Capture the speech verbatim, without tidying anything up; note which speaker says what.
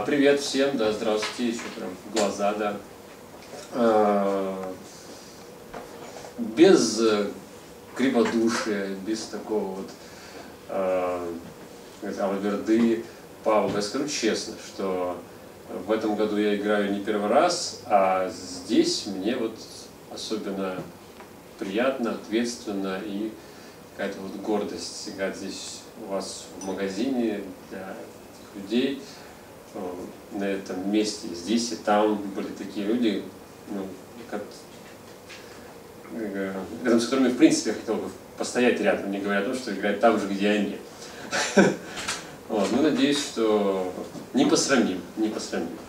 Speaker 1: Привет всем, да, здравствуйте, еще прям в глаза, да. А, без криводушия, без такого вот а, алаверды, Павла, я скажу честно, что в этом году я играю не первый раз, а здесь мне вот особенно приятно, ответственно и какая-то вот гордость играть здесь у вас в магазине для людей. На этом месте, здесь и там были такие люди, ну, как, рядом с которыми, в принципе, я хотел бы постоять рядом, не говоря о том, что играть там же, где они. Вот, ну, надеюсь, что не посрамим, не посрамим.